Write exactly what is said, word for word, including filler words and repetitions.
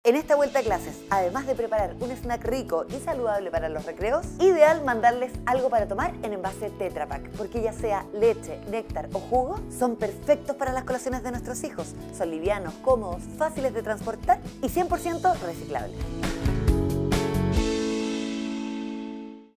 En esta vuelta a clases, además de preparar un snack rico y saludable para los recreos, ideal mandarles algo para tomar en envase Tetra Pak, porque ya sea leche, néctar o jugo, son perfectos para las colaciones de nuestros hijos. Son livianos, cómodos, fáciles de transportar y cien por ciento reciclables.